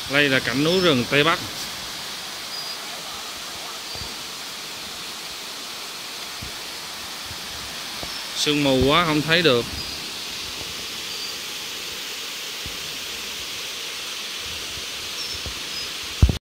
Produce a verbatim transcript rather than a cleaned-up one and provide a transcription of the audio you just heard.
Đây là cảnh núi rừng Tây Bắc. Sương mù quá không thấy được.